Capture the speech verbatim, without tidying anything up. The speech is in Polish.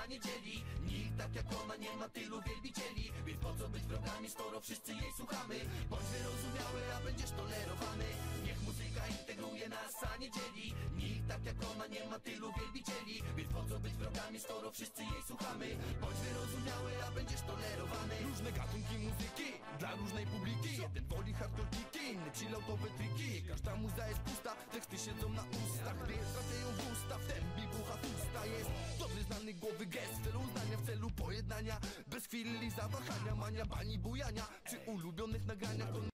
nas nie dzieli. Nikt tak jak ona nie ma tylu wielbicieli. Więc po co być wrogami, skoro wszyscy jej słuchamy? Bądź wyrozumiały, a będziesz tolerowany. Niech muzyka integruje nas, a nie dzieli. Nikt tak jak ona nie ma tylu wielbicieli. Więc po co być wrogami, skoro wszyscy jej słuchamy? Bądź wyrozumiały, a będziesz tolerowany. Różne gatunki muzyki dla różnej publiki. Jeden woli hardcore kicki, inny chilloutowe triki. Każda muza jest pusta, teksty siedzą na ustach. Gdy trafiają w usta, wtem bibucha tłusta. Jest dobry znany głowy gest w celu uznania, w celu pojednania. Bez chwili zawahania, mania, bani, bujania. Przy ulubionych nagraniach to